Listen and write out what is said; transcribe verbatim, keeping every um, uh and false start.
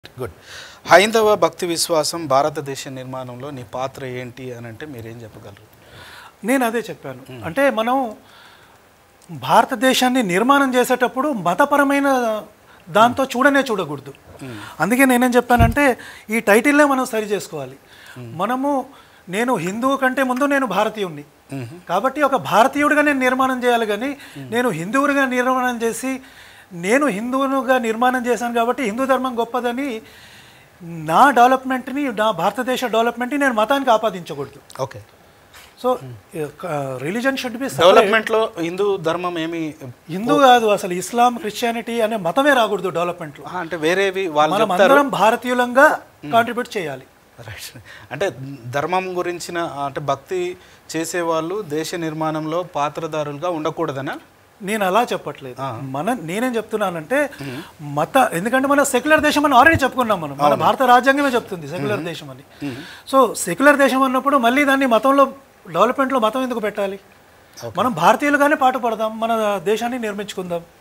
Good. హైందవ భక్తి విశ్వాసం భారతదేశ నిర్మాణంలో నీ పాత్ర ఏంటి అని అంటే మీరేం చెప్పగలరు? నేను అదే చెప్పాను. అంటే మనం భారతదేశాన్ని నిర్మాణం చేసేటప్పుడు మతపరమైన దాంతో చూడనే చూడకూడదు. అందుకే నేనేం చెప్పానంటే ఈ టైటిల్నే మనం సరి చేసుకోవాలి. మనము నేను హిందువు కంటే ముందు నేను భారతీయుడిని కాబట్టి ఒక భారతీయుడిగా నేను నిర్మాణం చేయాలి, కానీ నేను హిందువుడిగా నిర్మాణం చేసి నేను హిందువునుగా నిర్మాణం చేశాను కాబట్టి హిందూ ధర్మం గొప్పదని నా డెవలప్మెంట్ని, నా భారతదేశ డెవలప్మెంట్ని నేను మతానికి ఆపాదించకూడదు. Okay. So religion should be డెవలప్మెంట్లో హిందూ ధర్మం ఏమి హిందూ కాదు, అసలు ఇస్లాం, క్రిస్టియానిటీ అనే మతమే రాకూడదు డెవలప్మెంట్లో. అంటే వేరేవి వాళ్ళు మనం అందరం భారతీయులంగా కాంట్రిబ్యూట్ చేయాలి. రైట్. అంటే ధర్మం గురించిన అంటే భక్తి చేసేవాళ్ళు దేశ నిర్మాణంలో పాత్రదారులుగా ఉండకూడదనా? నేను అలా చెప్పట్లేదు. మన నేనేం చెప్తున్నానంటే మత, ఎందుకంటే మన సెక్యులర్ దేశం అని ఆల్రెడీ చెప్పుకున్నాం. మనం మన భారత రాజ్యాంగమే చెప్తుంది సెక్యులర్ దేశం అని. సో సెక్యులర్ దేశం అన్నప్పుడు మళ్ళీ దాన్ని మతంలో డెవలప్మెంట్లో మతం ఎందుకు పెట్టాలి? మనం భారతీయులుగానే పాటుపడదాం, మన దేశాన్ని నిర్మించుకుందాం.